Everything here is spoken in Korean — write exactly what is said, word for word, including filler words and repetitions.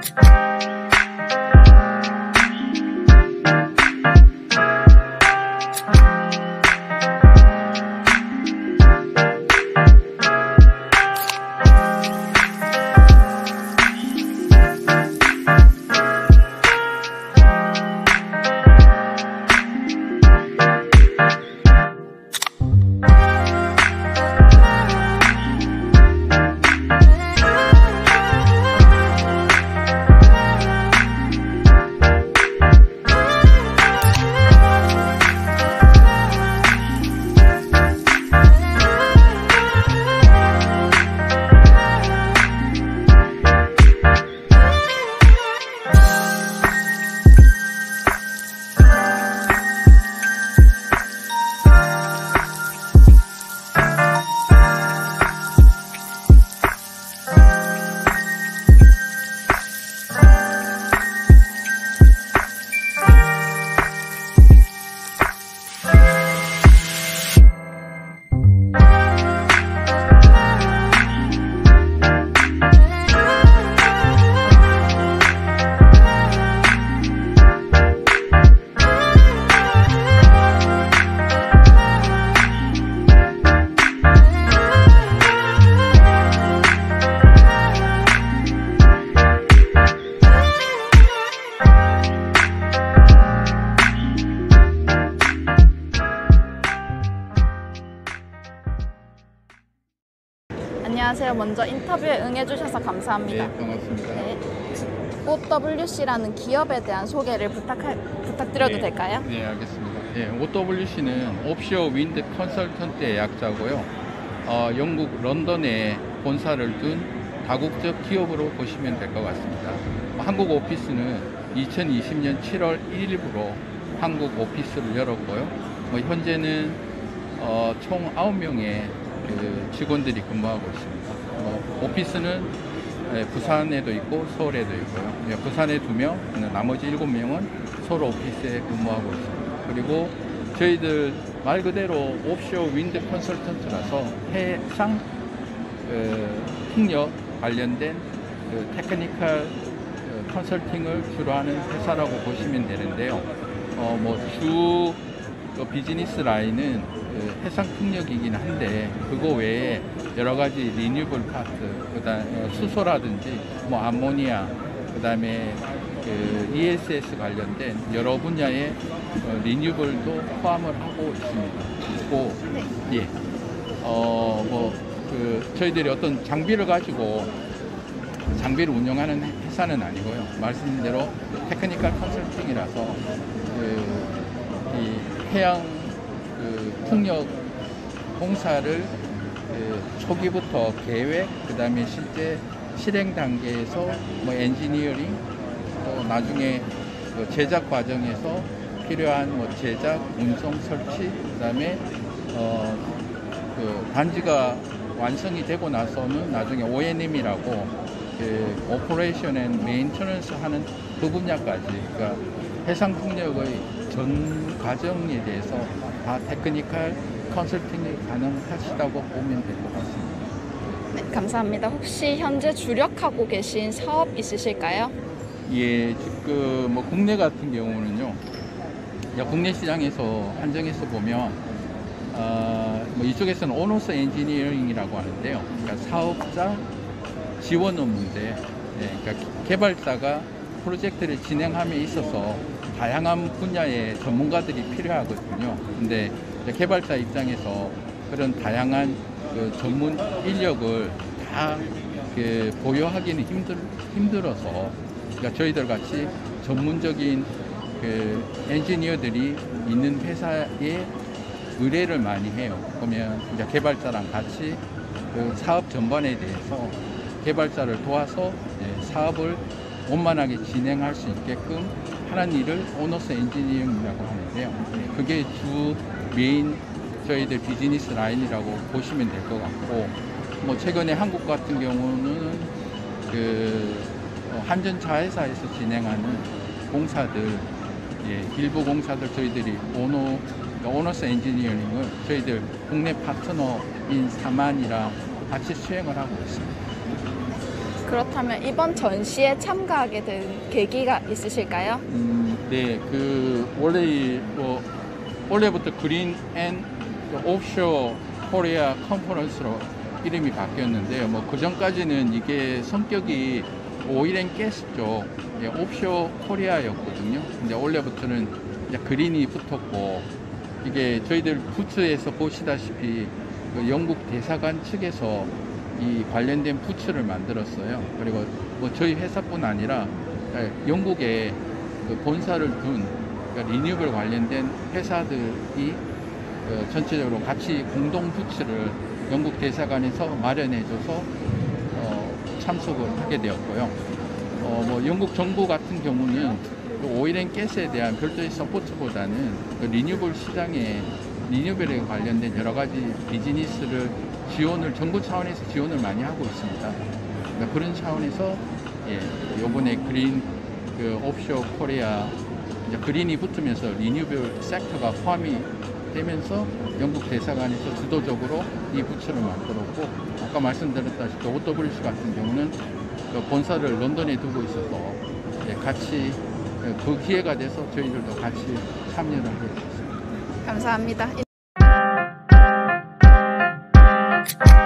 안녕하세요. 먼저 인터뷰에 응해주셔서 감사합니다. 네, 반갑습니다. 네. 오더블유씨라는 기업에 대한 소개를 부탁할, 부탁드려도 네, 될까요? 네, 알겠습니다. 네, 오더블유씨는 옵쇼어 윈드 컨설턴트의 약자고요. 어, 영국 런던에 본사를 둔 다국적 기업으로 보시면 될 것 같습니다. 한국 오피스는 이천이십 년 칠월 일일부로 한국 오피스를 열었고요. 뭐 현재는 어, 총 아홉 명의 그 직원들이 근무하고 있습니다. 어, 오피스는 예, 부산에도 있고 서울에도 있고요. 예, 부산에 두 명, 나머지 일곱 명은 서울 오피스에 근무하고 있습니다. 그리고 저희들 말 그대로 옵쇼어 윈드 컨설턴트라서 해상 그, 풍력 관련된 그 테크니컬 그 컨설팅을 주로 하는 회사라고 보시면 되는데요. 어, 뭐 주 그 비즈니스 라인은 그 해상 풍력이긴 한데 그거 외에 여러 가지 리뉴블 파트, 그다음 수소라든지 뭐 암모니아, 그다음에 그 이에스에스 관련된 여러 분야의 어, 리뉴블도 포함을 하고 있습니다. 있고 예, 어 뭐 그 저희들이 어떤 장비를 가지고 장비를 운영하는 회사는 아니고요. 말씀대로 테크니컬 컨설팅이라서 그 이 해양 그 풍력 공사를 그 초기부터 계획, 그 다음에 실제 실행 단계에서 뭐 엔지니어링, 또 나중에 그 제작 과정에서 필요한 뭐 제작, 운송, 설치, 그 다음에 어 그 단지가 완성이 되고 나서는 나중에 오엔엠이라고 그 오퍼레이션 앤 메인터넌스 하는 그 분야까지, 그러니까 해상 풍력의 전 과정에 대해서 다 테크니컬 컨설팅이 가능하시다고 보면 될 것 같습니다. 네, 감사합니다. 혹시 현재 주력하고 계신 사업 있으실까요? 예, 지금 뭐 국내 같은 경우는요, 국내 시장에서 한정해서 보면 어, 뭐 이쪽에서는 오너스 엔지니어링이라고 하는데요. 그러니까 사업자 지원 업무인데, 예, 그러니까 개발자가 프로젝트를 진행함에 있어서 다양한 분야의 전문가들이 필요하거든요. 근데 개발자 입장에서 그런 다양한 그 전문 인력을 다 그 보유하기는 힘들, 힘들어서 그러니까 저희들 같이 전문적인 그 엔지니어들이 있는 회사에 의뢰를 많이 해요. 그러면 이제 개발자랑 같이 그 사업 전반에 대해서 개발자를 도와서 사업을 원만하게 진행할 수 있게끔 하는 일을 오너스 엔지니어링이라고 하는데요. 그게 주 메인 저희들 비즈니스 라인이라고 보시면 될 것 같고, 뭐 최근에 한국 같은 경우는 그 한전 자회사에서 진행하는 공사들, 예, 일부 공사들 저희들이 오너 오너스 엔지니어링을 저희들 국내 파트너인 사만이랑 같이 수행을 하고 있습니다. 그렇다면 이번 전시에 참가하게 된 계기가 있으실까요? 음, 네, 그 원래 뭐 원래부터 그린 앤 오프쇼어 코리아 컨퍼런스로 이름이 바뀌었는데요. 뭐 그 전까지는 이게 성격이 오일 앤 가스 쪽 예, 오프쇼어 코리아였거든요. 근데 원래부터는 이제 그린이 붙었고, 이게 저희들 부츠에서 보시다시피 그 영국 대사관 측에서 이 관련된 부츠를 만들었어요. 그리고 뭐 저희 회사뿐 아니라 예, 영국에 그 본사를 둔 그러니까 리뉴얼 관련된 회사들이 그 전체적으로 같이 공동 부츠를 영국 대사관에서 마련해줘서 어, 참석을 하게 되었고요. 어, 뭐 영국 정부 같은 경우는 그 오일 앤 가스에 대한 별도의 서포트보다는 그 리뉴얼 시장에 리뉴얼에 관련된 여러 가지 비즈니스를 지원을 정부 차원에서 지원을 많이 하고 있습니다. 그러니까 그런 차원에서 예, 요번에 그린 그 오프쇼어 코리아 이제 그린이 붙으면서 리뉴얼 섹터가 포함이 되면서 영국 대사관에서 주도적으로 이 부츠를 만들었고, 아까 말씀드렸다시피 오더블유씨 같은 경우는 그 본사를 런던에 두고 있어서 예, 같이 그 기회가 돼서 저희들도 같이 참여를 하게 됐습니다. 감사합니다.